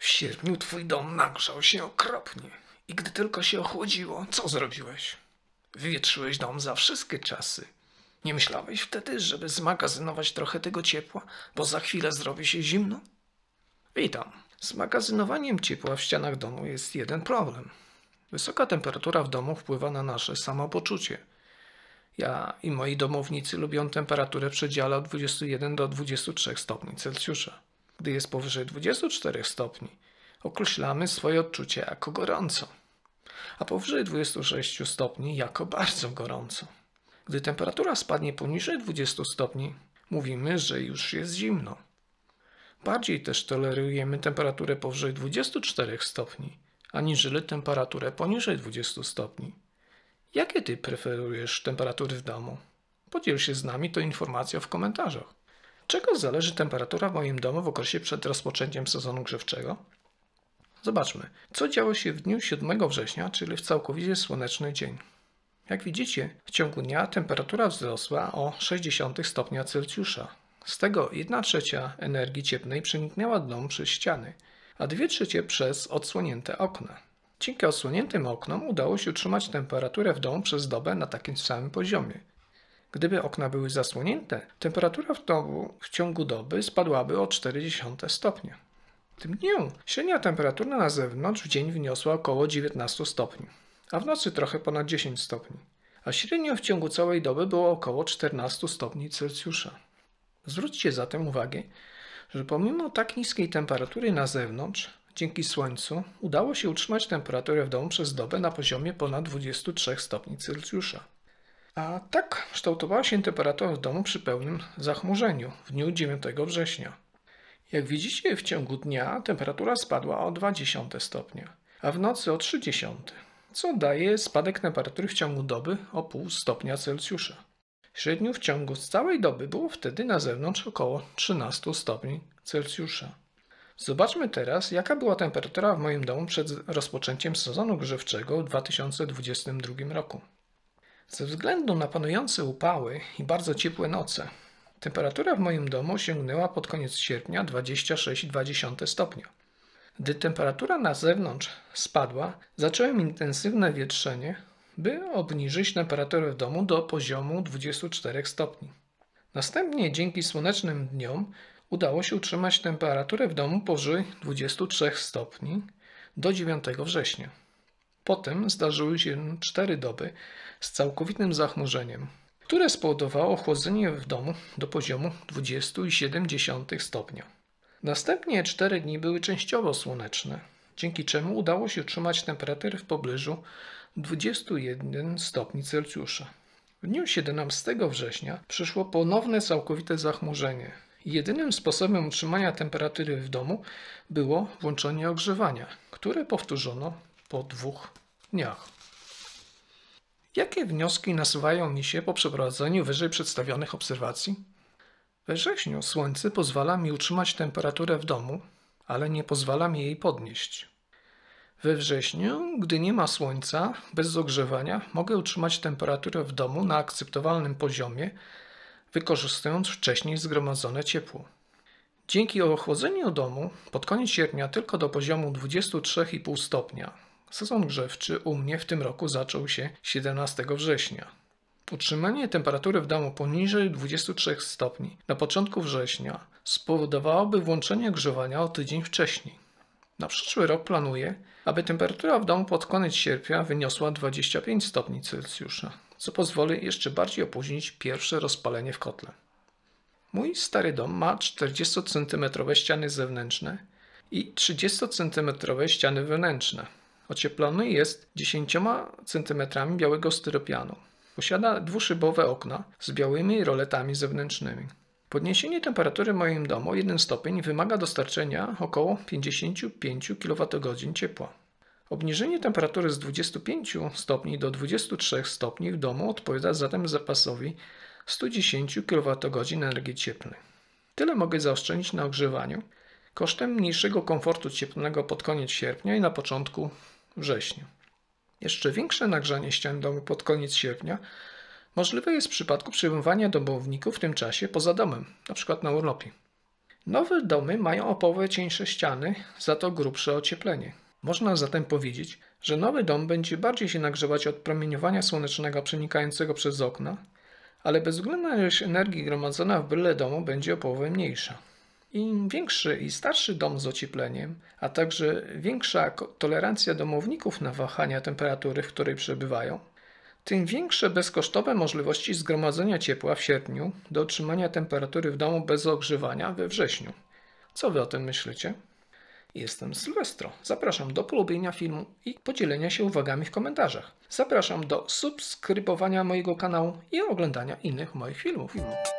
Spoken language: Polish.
sierpniu twój dom nagrzał się okropnie i gdy tylko się ochłodziło, co zrobiłeś? Wywietrzyłeś dom za wszystkie czasy. Nie myślałeś wtedy, żeby zmagazynować trochę tego ciepła, bo za chwilę zrobi się zimno? Witam. Z magazynowaniem ciepła w ścianach domu jest jeden problem. Wysoka temperatura w domu wpływa na nasze samopoczucie. Ja i moi domownicy lubią temperaturę w przedziale od 21 do 23 stopni Celsjusza. Gdy jest powyżej 24 stopni, określamy swoje odczucie jako gorąco, a powyżej 26 stopni jako bardzo gorąco. Gdy temperatura spadnie poniżej 20 stopni, mówimy, że już jest zimno. Bardziej też tolerujemy temperaturę powyżej 24 stopni, aniżeli temperaturę poniżej 20 stopni. Jakie ty preferujesz temperatury w domu? Podziel się z nami tą informacją w komentarzach. Czego zależy temperatura w moim domu w okresie przed rozpoczęciem sezonu grzewczego? Zobaczmy, co działo się w dniu 7 września, czyli w całkowicie słoneczny dzień. Jak widzicie, w ciągu dnia temperatura wzrosła o 0,6 stopnia Celsjusza. Z tego 1/3 energii cieplnej przeniknęła dom przez ściany, a 2/3 przez odsłonięte okna. Dzięki odsłoniętym oknom udało się utrzymać temperaturę w domu przez dobę na takim samym poziomie. Gdyby okna były zasłonięte, temperatura w domu w ciągu doby spadłaby o 0,4 stopnia. W tym dniu średnia temperatura na zewnątrz w dzień wyniosła około 19 stopni, a w nocy trochę ponad 10 stopni, a średnio w ciągu całej doby było około 14 stopni Celsjusza. Zwróćcie zatem uwagę, że pomimo tak niskiej temperatury na zewnątrz, dzięki słońcu udało się utrzymać temperaturę w domu przez dobę na poziomie ponad 23 stopni Celsjusza. A tak kształtowała się temperatura w domu przy pełnym zachmurzeniu w dniu 9 września. Jak widzicie, w ciągu dnia temperatura spadła o 0,2 stopnia, a w nocy o 0,3, co daje spadek temperatury w ciągu doby o 0,5 stopnia Celsjusza. Średnio w ciągu całej doby było wtedy na zewnątrz około 13 stopni Celsjusza. Zobaczmy teraz, jaka była temperatura w moim domu przed rozpoczęciem sezonu grzewczego w 2022 roku. Ze względu na panujące upały i bardzo ciepłe noce, temperatura w moim domu osiągnęła pod koniec sierpnia 26,2 stopnia. Gdy temperatura na zewnątrz spadła, zacząłem intensywne wietrzenie, by obniżyć temperaturę w domu do poziomu 24 stopni. Następnie dzięki słonecznym dniom udało się utrzymać temperaturę w domu powyżej 23 stopni do 9 września. Potem zdarzyły się 4 doby z całkowitym zachmurzeniem, które spowodowało ochłodzenie w domu do poziomu 20,7 stopnia. Następnie 4 dni były częściowo słoneczne, dzięki czemu udało się utrzymać temperaturę w pobliżu 21 stopni Celsjusza. W dniu 17 września przyszło ponowne całkowite zachmurzenie. Jedynym sposobem utrzymania temperatury w domu było włączenie ogrzewania, które powtórzono po 2 dniach. Jakie wnioski nasuwają mi się po przeprowadzeniu wyżej przedstawionych obserwacji? We wrześniu słońce pozwala mi utrzymać temperaturę w domu, ale nie pozwala mi jej podnieść. We wrześniu, gdy nie ma słońca, bez ogrzewania, mogę utrzymać temperaturę w domu na akceptowalnym poziomie, wykorzystując wcześniej zgromadzone ciepło. Dzięki ochłodzeniu domu pod koniec sierpnia tylko do poziomu 23,5 stopnia, sezon grzewczy u mnie w tym roku zaczął się 17 września. Utrzymanie temperatury w domu poniżej 23 stopni na początku września spowodowałoby włączenie ogrzewania o tydzień wcześniej. Na przyszły rok planuję, aby temperatura w domu pod koniec sierpnia wyniosła 25 stopni Celsjusza, co pozwoli jeszcze bardziej opóźnić pierwsze rozpalenie w kotle. Mój stary dom ma 40 cm ściany zewnętrzne i 30 cm ściany wewnętrzne. Ocieplony jest 10 cm białego styropianu. Posiada dwuszybowe okna z białymi roletami zewnętrznymi. Podniesienie temperatury w moim domu o 1 stopień wymaga dostarczenia około 55 kWh ciepła. Obniżenie temperatury z 25 stopni do 23 stopni w domu odpowiada zatem zapasowi 110 kWh energii cieplnej. Tyle mogę zaoszczędzić na ogrzewaniu kosztem mniejszego komfortu cieplnego pod koniec sierpnia i na początku września. Jeszcze większe nagrzanie ścian domu pod koniec sierpnia możliwe jest w przypadku przebywania domowników w tym czasie poza domem, np. na urlopie. Nowe domy mają o połowę cieńsze ściany, za to grubsze ocieplenie. Można zatem powiedzieć, że nowy dom będzie bardziej się nagrzewać od promieniowania słonecznego przenikającego przez okna, ale bezwzględna ilość energii gromadzona w bryle domu będzie o połowę mniejsza. Im większy i starszy dom z ociepleniem, a także większa tolerancja domowników na wahania temperatury, w której przebywają, tym większe bezkosztowe możliwości zgromadzenia ciepła w sierpniu do utrzymania temperatury w domu bez ogrzewania we wrześniu. Co wy o tym myślicie? Jestem Sylwestro. Zapraszam do polubienia filmu i podzielenia się uwagami w komentarzach. Zapraszam do subskrybowania mojego kanału i oglądania innych moich filmów.